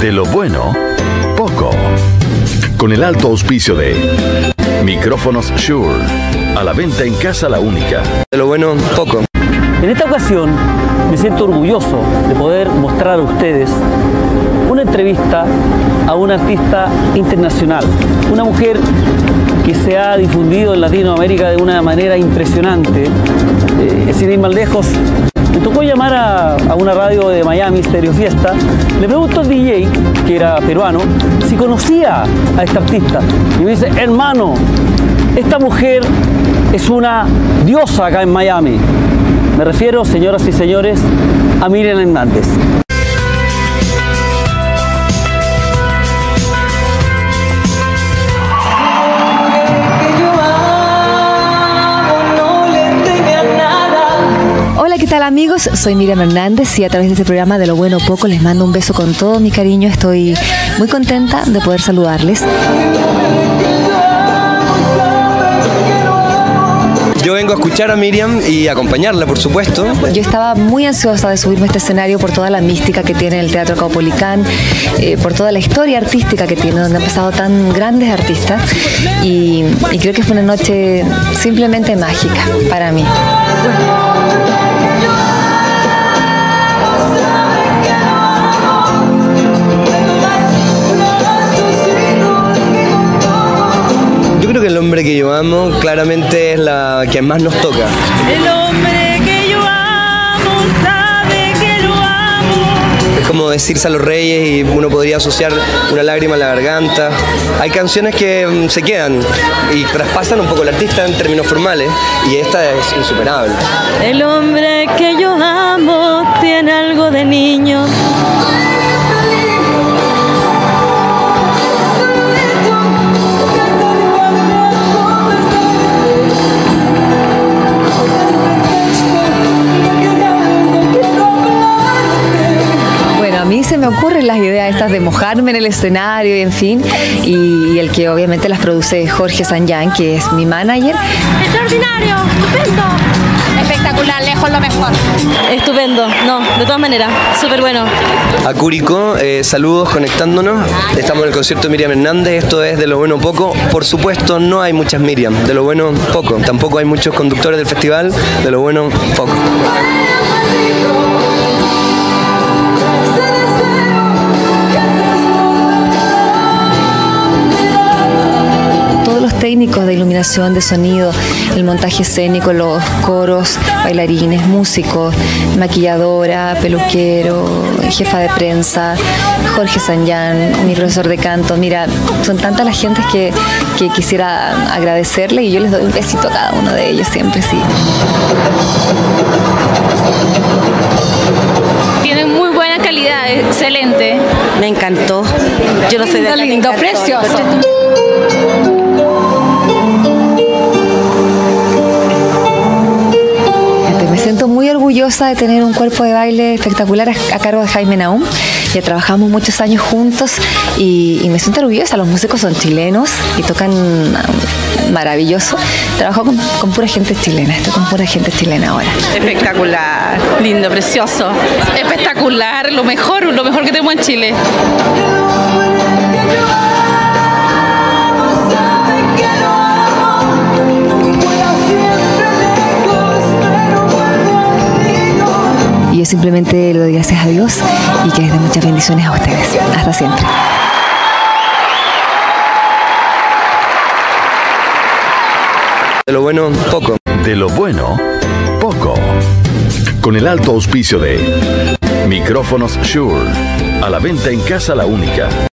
De lo bueno, poco. Con el alto auspicio de Micrófonos Shure. A la venta en Casa La Única. De lo bueno, poco. En esta ocasión me siento orgulloso de poder mostrar a ustedes una entrevista a una artista internacional, una mujer que se ha difundido en Latinoamérica de una manera impresionante. Sin ir más lejos, me tocó llamar a una radio de Miami, Stereo Fiesta. Le pregunto al DJ, que era peruano, si conocía a esta artista. Y me dice: hermano, esta mujer es una diosa acá en Miami. Me refiero, señoras y señores, a Miriam Hernández. Hola, ¿qué tal amigos? Soy Miriam Hernández y a través de este programa De lo bueno poco les mando un beso con todo mi cariño. Estoy muy contenta de poder saludarles. Yo vengo a escuchar a Miriam y acompañarla, por supuesto. Yo estaba muy ansiosa de subirme a este escenario por toda la mística que tiene el Teatro Caupolicán, por toda la historia artística que tiene, donde han pasado tan grandes artistas, y creo que fue una noche simplemente mágica para mí. Yo creo que el hombre que yo amo claramente es la que más nos toca. El hombre que yo amo sabe que lo amo. Es como decirse a los reyes y uno podría asociar una lágrima a la garganta. Hay canciones que se quedan y traspasan un poco al artista en términos formales, y esta es insuperable. El hombre que yo amo tiene algo de niño. A mí se me ocurren las ideas estas de mojarme en el escenario y en fin, y el que obviamente las produce es Jorge Sanyán, que es mi manager. Extraordinario, estupendo. Espectacular, lejos lo mejor. Estupendo, no, de todas maneras, súper bueno. A Curicó, saludos conectándonos. Estamos en el concierto de Miriam Hernández. Esto es De lo bueno poco. Por supuesto, no hay muchas Miriam. De lo bueno poco. Tampoco hay muchos conductores del festival. De lo bueno poco. Técnicos de iluminación, de sonido, el montaje escénico, los coros, bailarines, músicos, maquilladora, peluquero, jefa de prensa, Jorge Sanyán, mi profesor de canto. Mira, son tantas las gentes que quisiera agradecerle, y yo les doy un besito a cada uno de ellos siempre, sí. Tienen muy buena calidad, excelente. Me encantó. Yo no sé de lindo, precioso. Me siento muy orgullosa de tener un cuerpo de baile espectacular a cargo de Jaime Naum. Ya trabajamos muchos años juntos y me siento orgullosa. Los músicos son chilenos y tocan maravilloso. Trabajo con pura gente chilena, estoy con pura gente chilena ahora. Espectacular, lindo, precioso. Espectacular, lo mejor que tenemos en Chile. Y yo simplemente le doy gracias a Dios y que les dé muchas bendiciones a ustedes. Hasta siempre. De lo bueno poco. De lo bueno, poco. Con el alto auspicio de Micrófonos Shure. A la venta en Casa La Única.